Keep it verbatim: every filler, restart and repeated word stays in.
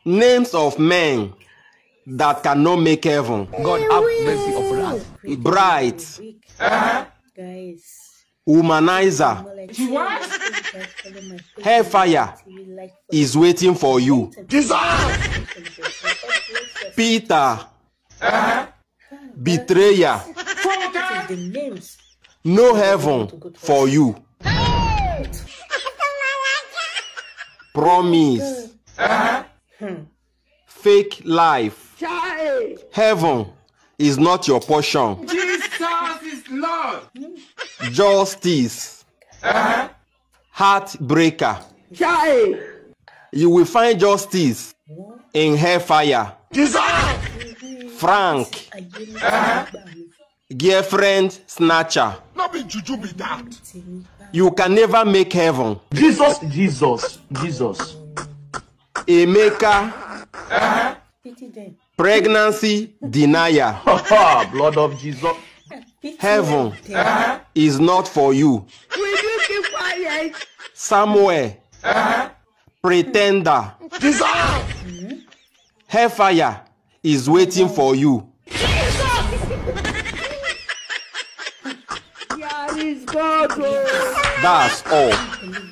Names of men that cannot make heaven. God have mercy upon us. Bright. Uh-huh. Guys. Womanizer. What? Hellfire is waiting for you. Jesus. Peter. Uh-huh. Betrayer. No heaven for you. Promise. Uh-huh. Fake life. Heaven is not your portion. Jesus is Lord. Justice. Uh-huh. Heartbreaker. You will find justice in hellfire. Jesus. Frank. Uh-huh. Girlfriend snatcher. Not be juju be that. You can never make heaven. Jesus, Jesus, Jesus. A maker. Uh-huh. Pregnancy denier. Blood of Jesus. Heaven Uh-huh. is not for you. Will you keep quiet? Somewhere. Uh-huh. Pretender. Jesus. Hellfire is waiting for you. Here is God. That's all.